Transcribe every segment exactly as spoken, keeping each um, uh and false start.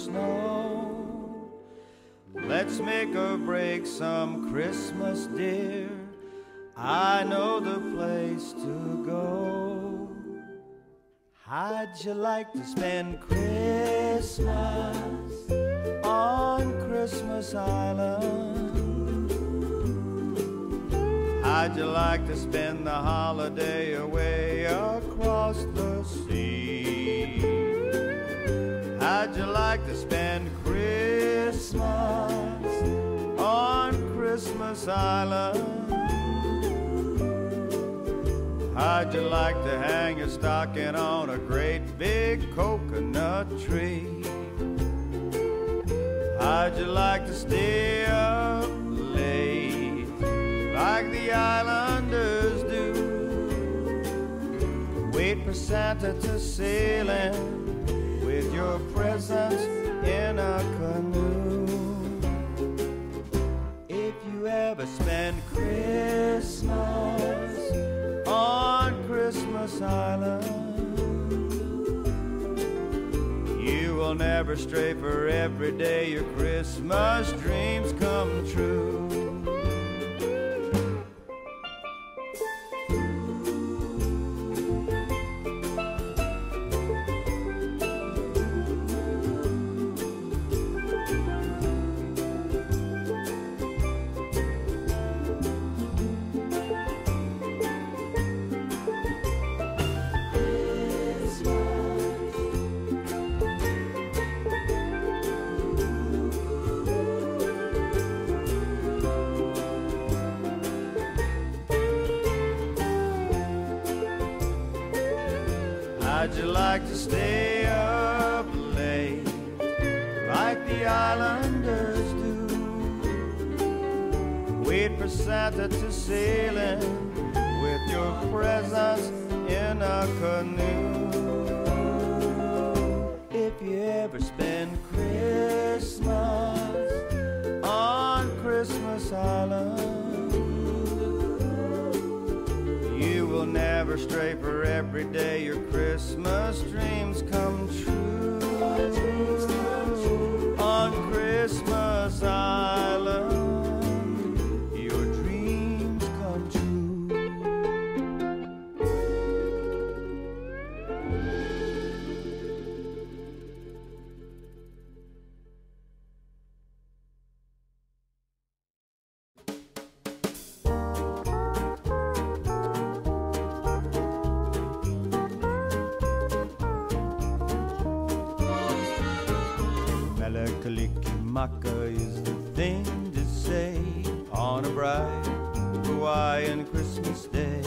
snow. Let's make or break some Christmas, dear. I know the place to go. How'd you like to spend Christmas on Christmas Island? How'd you like to spend the holiday away across the sea? How'd you like to spend Christmas on Christmas Island? How'd you like to hang your stocking on a great big coconut tree? How'd you like to stay up late like the islanders do? Wait for Santa to sail in with your presents in a canoe. If you ever spend Christmas on Christmas Island, you will never stray, for every day your Christmas dreams come true. How'd you like to stay up late like the islanders do? Wait for Santa to sail in with your presents in a canoe. If you ever spend Christmas on Christmas Island, you will never stray, for every day your Christmas dreams come true. On Christmas Island, your dreams come true. Kalikimaka is the thing to say on a bright Hawaiian Christmas day.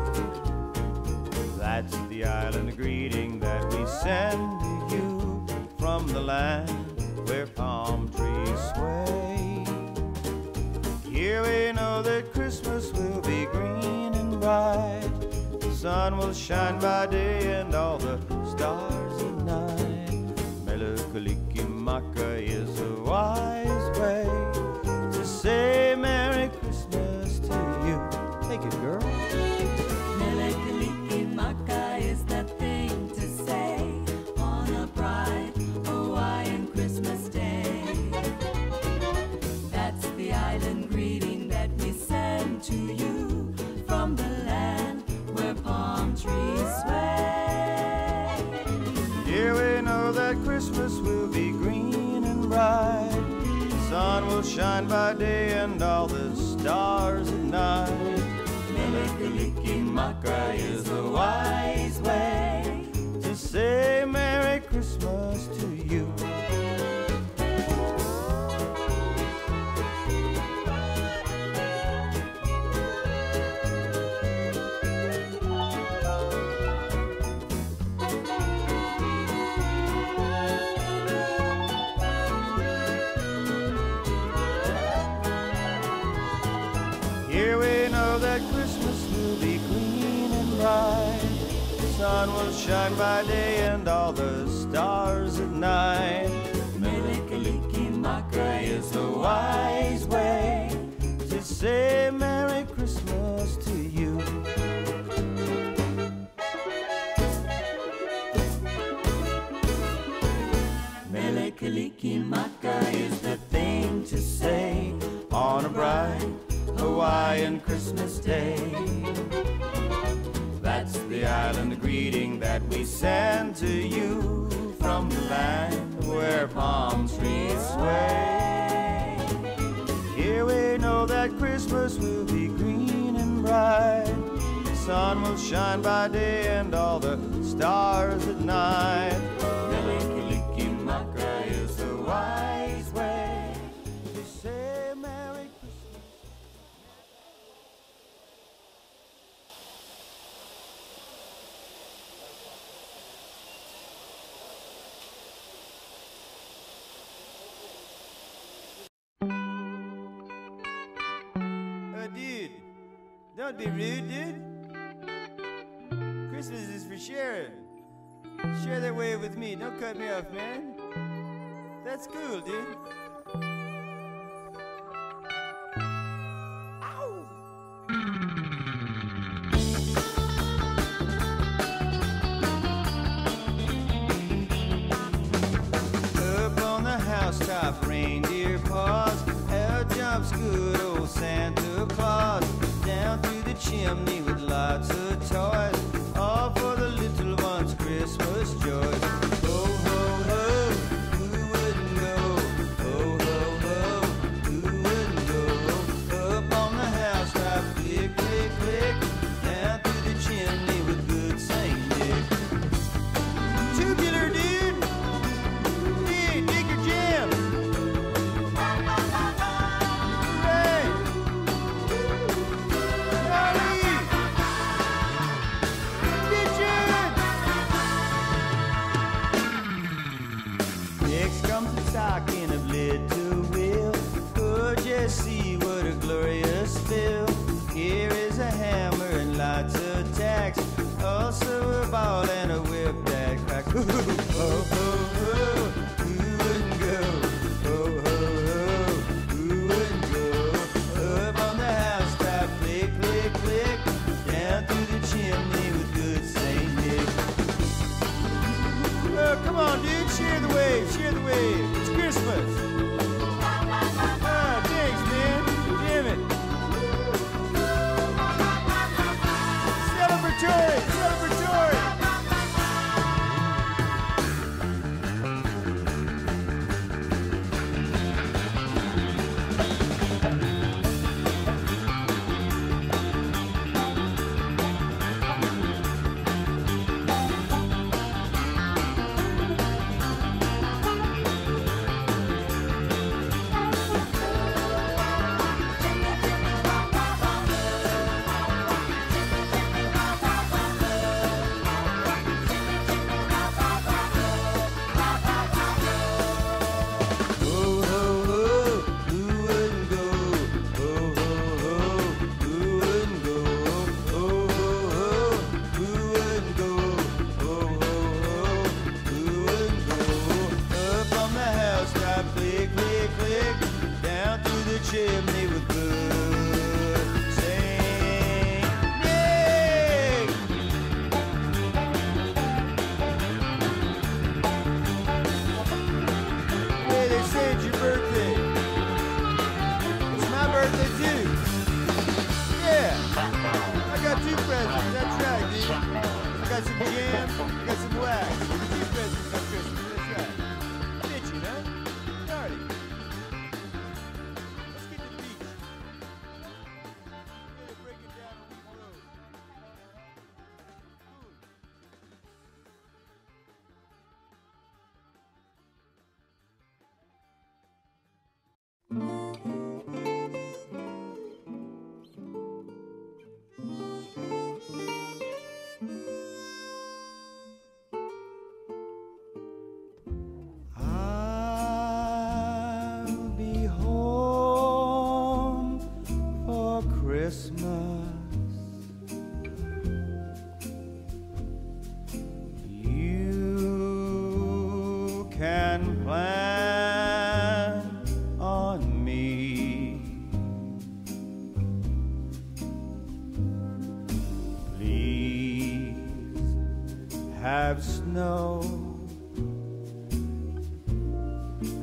That's the island greeting that we send to you from the land where palm trees sway. Here we know that Christmas will be green and bright. The sun will shine by day and all the stars at night. Kalikimaka is a wise way to say Merry Christmas to you. Take it, girl. Kalikimaka is the thing to say on a bright Hawaiian Christmas day. That's the island greeting that we send to you from the land where palm trees sway. Here we know that Christmas will be green and bright. The sun will shine by day and all the stars at night. Kalikimaka is a wise way to say Merry Christmas to you. Here we know that Christmas will be clean and bright. The sun will shine by day and all the stars at night. Kalikimaka is a wise way to say Merry Christmas to you. Melikilimaka is the thing to say on a bright Hawaiian Christmas day. That's the island greeting that we send to you from the land where palm trees sway. Here we know that Christmas will be green and bright. The sun will shine by day and all the stars at night. Melikilimaka is the wise way to say Merry Christmas. Uh, dude, don't be rude, dude. Christmas is for sharing. Share that wave with me. Don't cut me off, man. That's cool, dude. Ow! Up on the housetop, reindeer paws. Out jumps good old Santa Claus. Down through the chimney with lots of toys. All for the little ones' Christmas joys. Ho, ho, ho, who wouldn't go? Ho, ho, ho, who wouldn't go? Up on the housetop, click, click, click. Down through the chimney with good Saint Nick. Tubular, dude! Hey, dig your jam! Hooray! Howdy! Next comes the talking of little Will. Oh, just see what a glorious fill. Here is a hammer and lots of tacks. Also a ball and a whip that cracks. Ho, ho, ho, who wouldn't go? Ho, ho, ho, who wouldn't go? Up on the housetop, click, click, click. Down through the chimney with good Saint Nick. Oh, come on, dude, share the wave, share the wave. It's Christmas. Ah, thanks, man. Damn it. Celebratory, celebratory.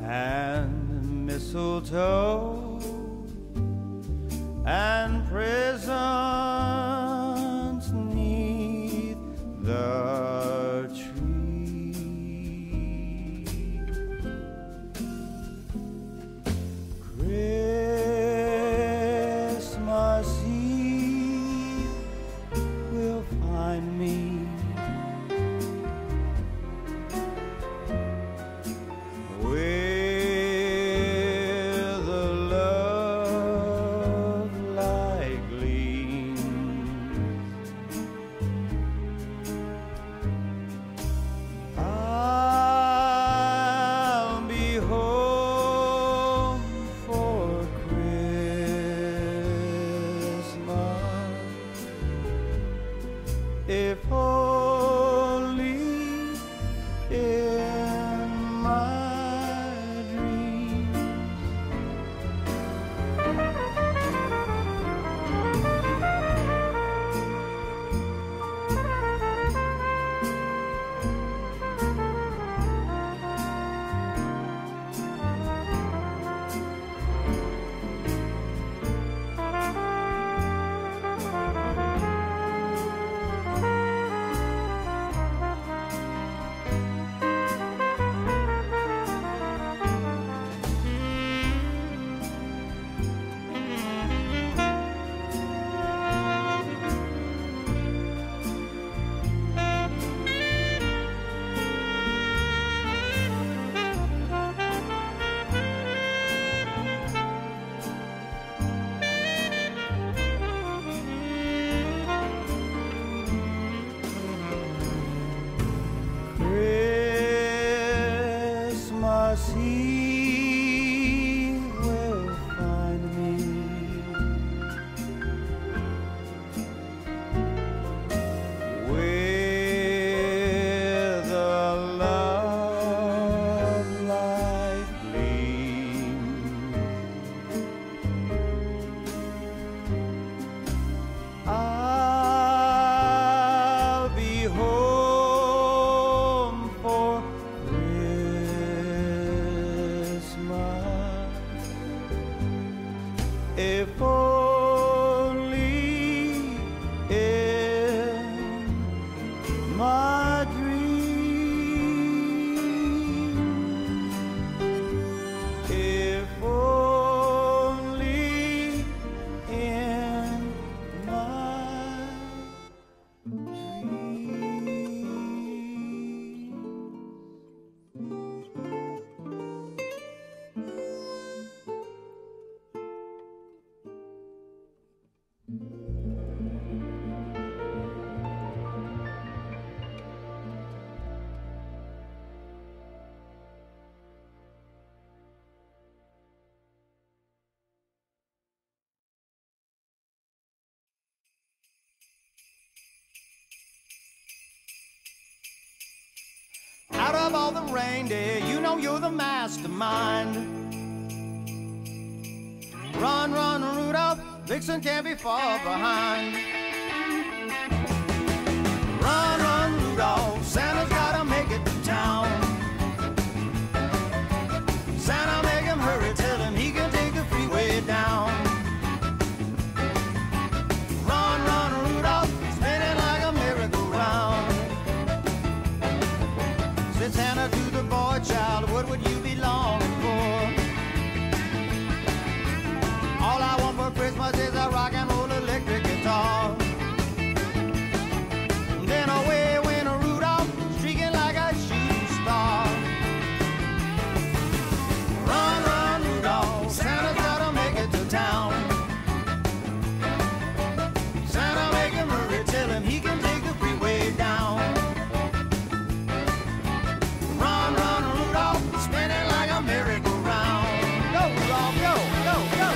and mistletoe and presents neath the tree. Christmas Eve will find me with a love like gleams. I'll be home for Christmas, if only in my dreams. Christmas Eve will find me with a love like gleams. I'll be home for Christmas, if only in my dreams, if only in my Out of all the reindeer, you know you're the mastermind. Run, run, Rudolph, Vixen can't be far behind. Run, run, Rudolph, Santa's gotta make it to town. Santa, make him hurry, tell him he can take the freeway down. Run, run, Rudolph, spinning like a merry-go-round. Said Santa to the boy child, what would you be longing for? All I want for Christmas is a rock and roll electric guitar. Then away went a Rudolph, streaking like a shooting star. Run, run, Rudolph, Santa's gotta make it to town. Santa, make him hurry, tell him he can take the freeway down. Run, run, Rudolph, spinning like a merry-go-round. Go, Rudolph, go, go, go.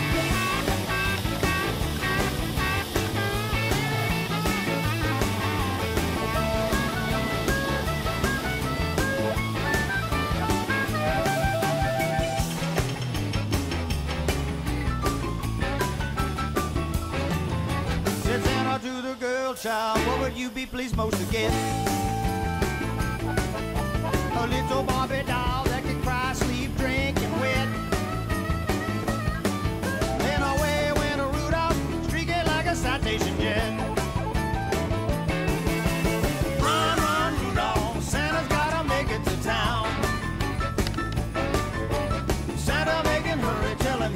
Said Santa to the girl child, what would you be pleased most to get? A little Barbie doll that could cry, sleep, drink,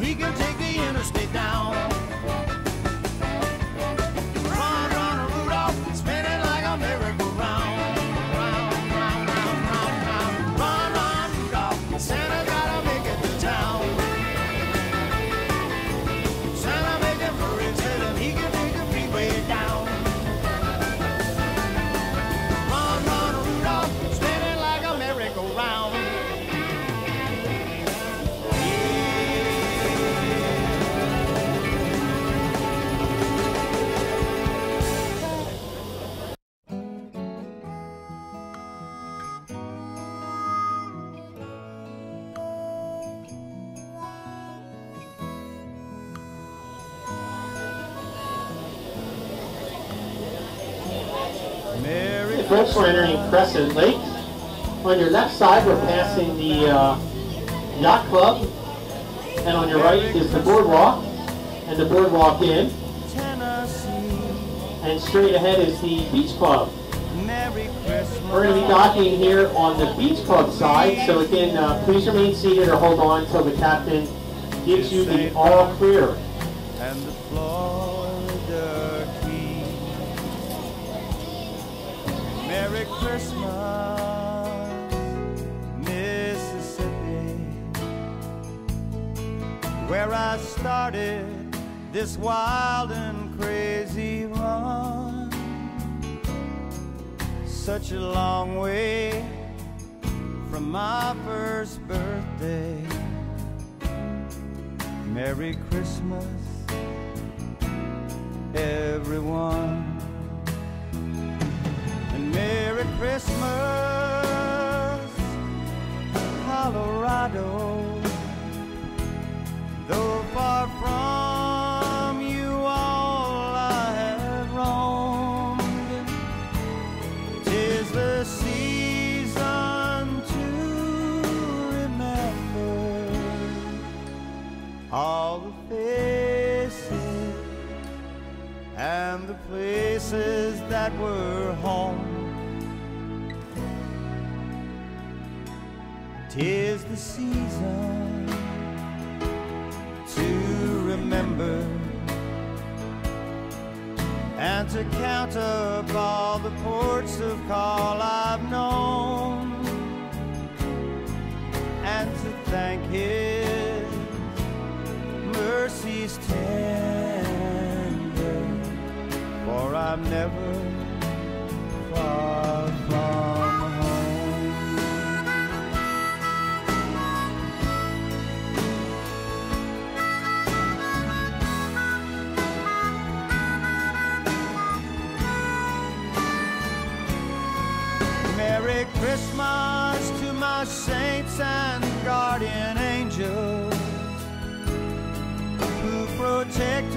we can take the interstate down. Run, run, Rudolph, spinning like a merry-go-round. Round, round, round, round, round. Run, run, Rudolph, Santa gotta make it to town. Santa make it for his head and he can take the freeway down. Run, run, Rudolph, spinning like a merry-go-round. Folks, we're entering Crescent Lake. On your left side, we're passing the uh, Yacht Club, and on your right is the Boardwalk and the Boardwalk Inn, and straight ahead is the Beach Club. We're going to be docking here on the Beach Club side, so again, uh, please remain seated or hold on until the captain gives you the all clear. And the Florida Keys. Merry Christmas, Mississippi, where I started this wild and crazy run. Such a long way from my first birthday. Merry Christmas, everyone. And Merry Christmas, Colorado. Though far from you all I have roamed, 'tis the season to remember all the faces and the places that were home. 'Tis the season to remember and to count up all the ports of call I've known, and to thank His mercies tender, for I'm never far from home. Merry Christmas to my saints and guardian angels who protect